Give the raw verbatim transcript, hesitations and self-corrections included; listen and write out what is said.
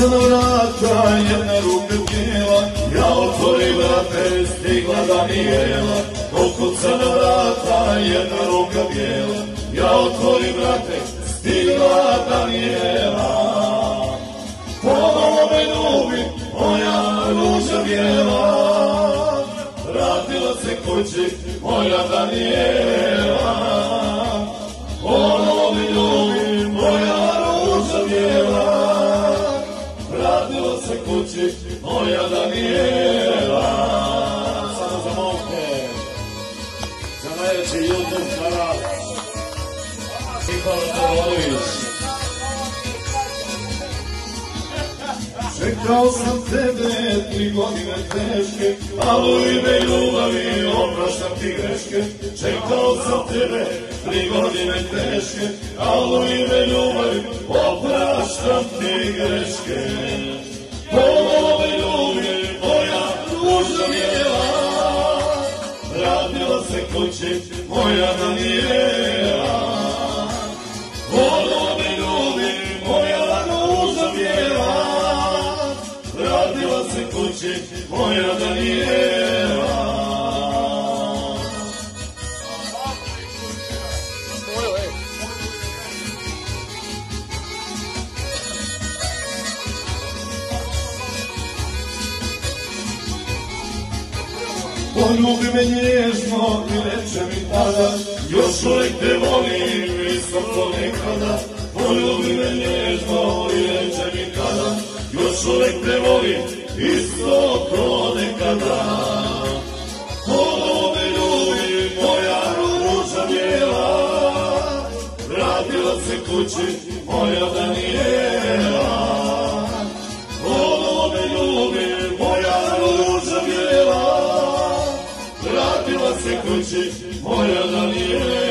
se na vrata, jedna ruka bijela, ja otvorim vrate, stigla Danijela. Pokuca na vrata, jedna ruka bijela, ja otvorim vrate, stigla Danijela. Ponovo me ljubi, moja ruža bijela, vratila se kući, moja Danijela. Ponovo me ljubi, moja ruža bijela, vratila se kući, moja Danijela. Samo za momke, za najveći YouTube kanal, Nikola Tavolić. Čekao sam tebe tri godine teške, ali u ime ljubavi opraštam ti greške. Čekao sam tebe tri godine teške, ali u ime ljubavi opraštam ti greške. Ponovo me ljubi, moja ruža bijela, vratila se kući, moja Danijela. Ponovo me ljubi, moja ruža bijela, vratila se kući, moja Danijela. Poljubi me nježno i reče mi tada, još uvijek te volim i srco nekada. Poljubi me nježno i reče mi tada, još uvijek te volim isto ko nekada. Ponovo me ljubi, moja ruža bijela, vratila se kući, moja Danijela. Ponovo me ljubi, moja ruža bijela, vratila se kući, moja Danijela.